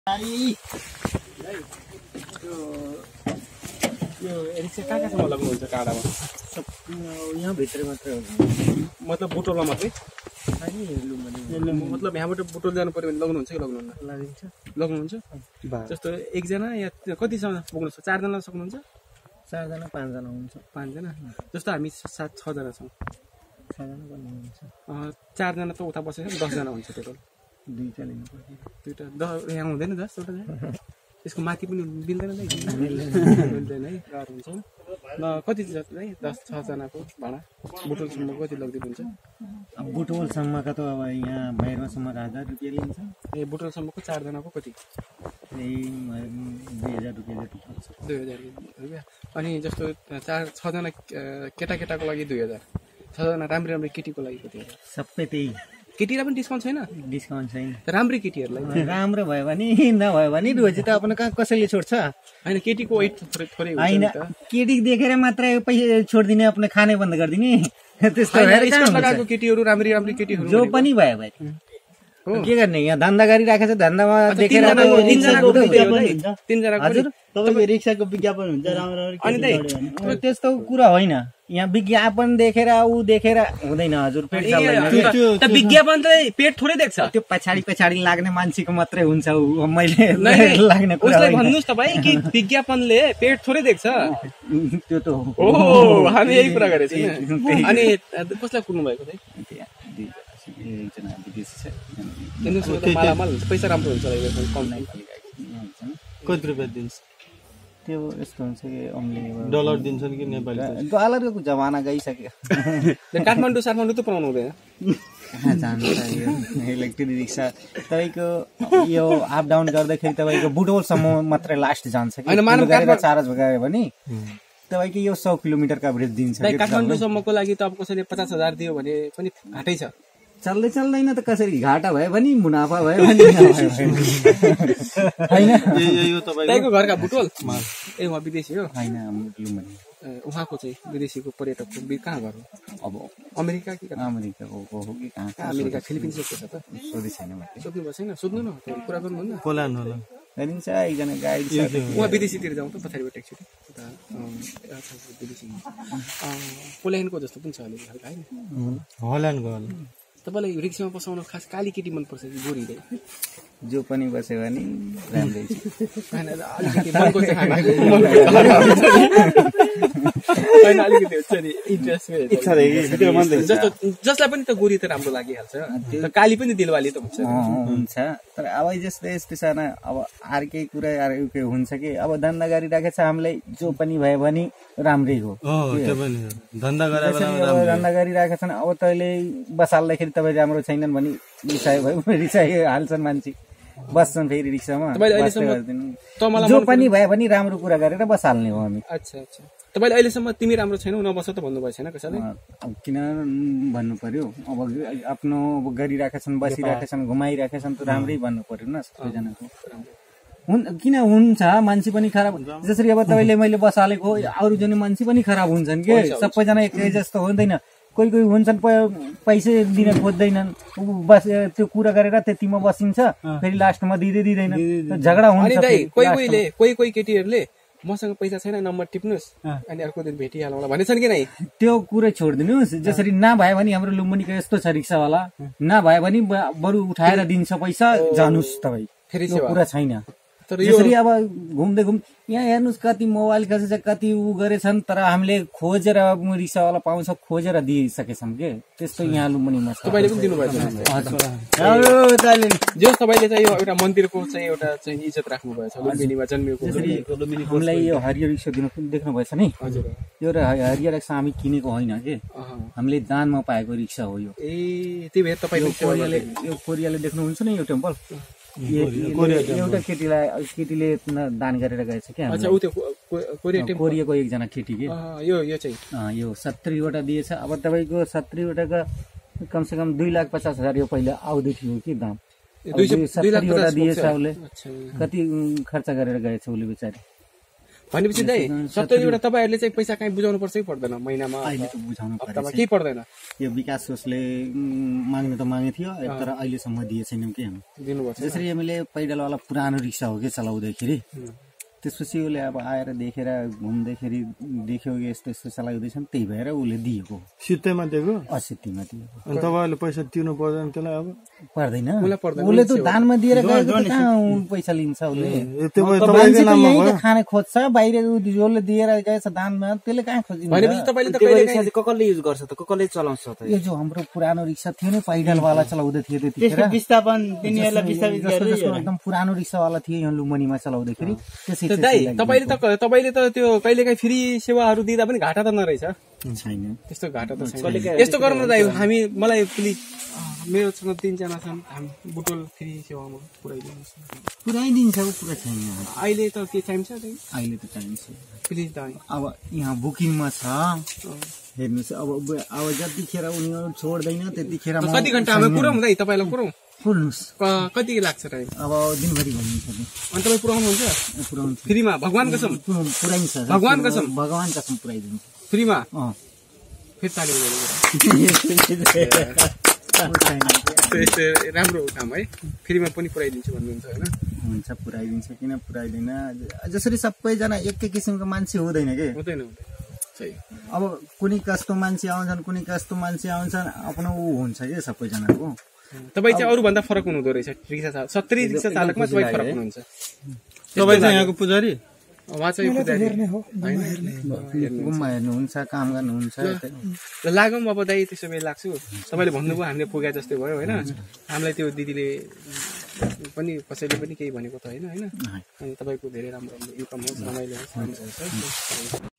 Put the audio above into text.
यो रिक्सा कहाँसम्म लग्नुहुन्छ काँडामा? यहाँ भित्र मात्रै हो, मतलब बुटोलमा मात्रै? मतलब यहाँबाट बुटोल जानु पर्यो भने लग्नुहुन्छ कि लग्नुहुन्न? लग्नुहुन्छ जस्तो एकजना या कतिजना पुग्नु छ? 4 जना सक्नुहुन्छ? 4 जना 5 जना हुन्छ। 5 जना जस्तो हामी 7-6 जना छौँ। 6 जना पनि हुन्छ। 4 जना त उता बसेर 10 जना हुन्छ टोटल। दुईटा लिनुपर्छ। दुईटा यहाँ हुँदैन 10 एउटा त्यसको माथि पनि मिल्दैन है? मिल्दैन है, गाह्रो हुन्छ। कति जति है 10-6 जनाको भाडा बुटोलसम्म कति लग्दिनु हुन्छ? अब बुटोलसम्मका त अब यहाँ बाहिरसम्मका 1000 रुपियाँ लिन्छ। ए बुटोलसम्मको 4 जनाको कति? 2000 रुपियाँ जति पर्छ। 2000 रुपियाँ। अनि जस्तो 4-6 जना केटाकेटाको लागि 2000, 6 जना राम्री राम्री केटीको लागि कति हो? सबै त्यही। केटीलाई पनि डिस्काउन्ट छैन? डिस्काउन्ट छैन। राम्रै केटीहरूलाई राम्रो भयो भने नभयो भने रोजी त आफ्नो कहाँ कसैले छोड्छ? होइन केटीको वेट थोरै हुन्छ होइन, केटी देखेर मात्रै पैसा छोडिदिने, आफ्नो खानै बन्द गरिदिने त्यस्तो लगाएको केटीहरू राम्री राम्री केटीहरू जो पनि भयो भाइ के गर्ने? यहाँ धन्दा गरिराखेको छ, धन्दामा देखेर हजुर तपाईको रिक्साको विज्ञापन हुन्छ राम्रो अनि त्यस्तो कुरा होइन। यहाँ विज्ञापन देखेर ऊ देखेर हुँदैन हजुर। पेट त विज्ञापन त पेट थोरै देख्छ, त्यो पछाडि लाग्ने मान्छेको मात्रै हुन्छ। मैले लाग्ने उसलाई भन्नुहोस् त भाइ कि विज्ञापनले पेट थोरै देख्छ। त्यो त हो, हामी यही कुरा गरेको छौँ। अनि कसलाई कुर्नु भएको चाहिँ? पैसा राम्रो हुन्छ कति रुपियाँ दिन्छ? त्यो यस्तो हुन्छ कि अम्ली डलर दिन्छन् कि नेपाली? डलरको जमाना गइसक्यो। काठमाडौँ त पाउनु हुँदैन। जान्छ यो इलेक्ट्रिक रिक्सा तपाईँको यो अप डाउन गर्दाखेरि तपाईँको बुटोलसम्म मात्रै लास्ट जान्छ कि चार्ज गयो भने तपाईँको यो 100 किलोमिटर कभरेज दिन्छ। काठमाडौँसम्मको लागि त अब कसैले 50,000 दियो भने पनि घाटै छ। चल्दैन त कसरी? घाटा भयो भने मुनाफा भयो भने तपाईँको घरका बुटोल ए उहाँ विदेशी हो? होइन, उहाँको चाहिँ विदेशीको पर्यटकको कहाँ घर हो? अब अमेरिका कि अमेरिकाको हो कि कहाँ? अमेरिका फिलिपिन्स छ त? सोधि छैन मैले। सोध्नु भएको छैन? सोध्नु न, कुरा गर्नुहुन्न। पोल्यान्ड होला गरिन्छ। एकजना गाइड छ, उहाँ विदेशीतिर जाउँ त पछाडिबाट एकचोटि विदेशी। पोल्यान्डको जस्तो पनि छ अलिक हल्का होइन? हल्यान्डको होला। तपाईँलाई रिक्सामा बसाउन खास काली केटी मनपर्छ कि गोरी? जो पनि बस्यो भने राम्रै छ। जसलाई पनि त गोरी त राम्रो लागिहाल्छ, काली पनि दिलवाली त हुन्छ। तर अब जस्तै यस्तो साना अब अर्कै कुरा हुन्छ कि अब धन्दा गरिराखेको छ हामीलाई, जो पनि भयो भने राम्रै हो। धन्दा गरिराखेका छन्, अब तैँले बसाल्दाखेरि तपाईँ राम्रो छैनन् भने रिसायो हाल्छन् मान्छे, बस्छन् फेरि रिक्सामा। जो पनि भयो भने राम्रो कुरा गरेर बसाल्ने हो हामी। अच्छा अच्छा, तपाईँले अहिलेसम्म तिमी राम्रो छैनौ नबस त भन्नुभएको छैन कसैले? किन भन्नु पर्यो? अब आफ्नो गरिराखेका छन्, बसिरहेका छन्, घुमाइरहेका छन्, त राम्रै भन्नु पर्यो न सबैजनाको। किन हुन्छ मान्छे पनि खराब? जसरी अब तपाईँले मैले बसालेको अरू जने मान्छे पनि खराब हुन्छन् कि, सबैजना एकै जस्तो हुँदैन। कोही हुन्छन् पैसा दिन खोज्दैनन्, बस त्यो कुरा गरेर त्यतिमा बसिन्छ, फेरि लास्टमा दिँदैन, झगडा हुन्छ। कोही केटीहरूले मसँग पैसा छैन नम्बर टिप्नुहोस् अनि अर्को दिन भेटिहालौँला भनेछन् कि नै? त्यो कुरा छोडिदिनुहोस्। जसरी नभयो भने हाम्रो लुम्बिनीको यस्तो छ रिक्सावाला, नभयो भने बरु उठाएर दिन्छ पैसा, जानुहोस् तपाईँ, फेरि कुरा छैन। यसरी अब घुम्दै यहाँ हेर्नुहोस् कति मोबाइल खसेछ, कति ऊ गरेछन्, तर हामीले खोजेर रिक्सावाला पाउँछ खोजेर दिइसकेछौँ के। त्यस्तो यहाँ लुम्बिनीमा तपाईँले पनि दिनुभएको छ? जो तपाईँले चाहिँ यो एउटा मन्दिरको चाहिँ एउटा चाहिँ इज्जत राख्नुभएछ लुम्बिनीमा जन्मिएको। हामीलाई यो हरियो रिक्सा देख्नु भएछ नि? हजुर, यो हरियो रिक्सा हामी किनेको होइन कि, हामीले दानमा पाएको रिक्सा हो यो। ए त्यही भएर तपाईँ यो कोरियाले देख्नुहुन्छ नि यो टेम्पल, एउटा केटीले दान गरेर गएछ क्या। कोरियाको एकजना केटी के यो 70वटा दिएछ। अब तपाईँको 70वटाका कमसेकम 2,50,000 यो पहिला आउँदै थियो कि दाम। 70वटा दिएछ उसले, कति खर्च गरेर गएछ उसले बेचारी। भनेपछि दाइ 70 तपाईँहरूले चाहिँ पैसा कहीँ बुझाउनु पर्छ कि पर्दैन महिनामा अहिले त बुझाउनु हप्तामा पर्छ केही पर्दैन यो विकास कोषले माग्नु त मागे थियो तर अहिलेसम्म दिए छैनौँ कि हामी दिनुपर्छ जसरी हामीले पैदलवाला पुरानो रिक्सा हो कि चलाउँदाखेरि त्यसपछि उसले अब आएर देखेर घुम्दैखेरि देख्यो कि यस्तो यस्तो चलाउँदैछ त्यही भएर उसले दिएको सित्तैमा दिएको असित्तीमा दिएको अनि तपाईँहरूले पैसा तिर्नु पर्दैन त्यसलाई अब पर्दैन उसलाई पर्दैन उसले त दानमा दिएर गएको त कहाँ पैसा लिन्छ उसले त्यो मान्छे तपाईँकै त नाममा यहीँ भयो त खाने खोज्छ बाहिर जसले दिएर गएछ दानमा त्यसले कहाँ खोजिन्छ भनेपछि तपाईँले त त्यो कहिले रिक्सा चाहिँ कसले युज गर्छ त कसले चलाउँछ त यो जो हाम्रो पुरानो रिक्सा थियो नि पैदलवाला चलाउँदै थियो त्यतिखेर विस्थापन तिनीहरूलाई विस्थापित जसको जसको एकदम पुरानो रिक्सावाला थियो यहाँ लुम्बनीमा चलाउँदाखेरि त्यसै दाइ तपाईँले त त्यो कहिलेकाहीँ फ्री सेवाहरू दिँदा पनि घाटा त नरहेछ छैन त्यस्तो घाटा त छैन यस्तो गर्नु दाइ हामी मलाई प्लिज मेरोसँग 3 जना छन् हामी बुटोल फ्री सेवामा पुऱ्याइदिनुहोस् पुऱ्याइदिन्छ पुरा छैन अहिले त के चाहिन्छ दाइ अहिले त चाहिन्छ प्लिज दाइ अब यहाँ बुकिङमा छ हेर्नुहोस् अब जतिखेर उनीहरू छोड्दैन त्यतिखेर कति घन्टामा पुऱ्याउँ दाइ तपाईँलाई पुऱ्याउँ खोल्नुहोस् कति लाग्छ टाइम अब दिनभरि घुम्नुहुन्छ अनि तपाईँ पुऱ्याउनुहुन्छ पुऱ्याउनु फ्रीमा भगवान कसम पुऱ्याइन्छ भगवान कसम भगवान कसम पुऱ्याइदिन्छ फ्रीमा अँ फेरि ताली राम्रो काम है फ्रीमा पनि पुऱ्याइदिन्छु भन्नुहुन्छ होइन हुन्छ पुऱ्याइदिन्छ किन पुऱ्याइदिन जसरी सबैजना एकै किसिमको मान्छे हुँदैन कि हुँदैन सही अब कुनै कस्तो मान्छे आउँछन् कुनै कस्तो मान्छे आउँछन् आफ्नो ऊ हुन्छ कि सबैजनाको तपाईँ चाहिँ अरूभन्दा फरक हुनुहुँदो रहेछ रिक्सा चालक 70 रिक्सा चालकमा तपाईँ फरक हुनुहुन्छ तपाईँ चाहिँ यहाँको पुजारी उहाँ चाहिँ पुजारी गुम्बा हेर्नुहुन्छ काम गर्नुहुन्छ ल लागौँ अब दाइ त्यसो भए लाग्छु तपाईँले भन्नुभयो हामीले पुगे जस्तै भयो होइन हामीलाई त्यो दिदीले पनि कसैले पनि केही भनेको त होइन होइन अनि तपाईँको धेरै राम्रो इन्कम होस् रमाइलो होस्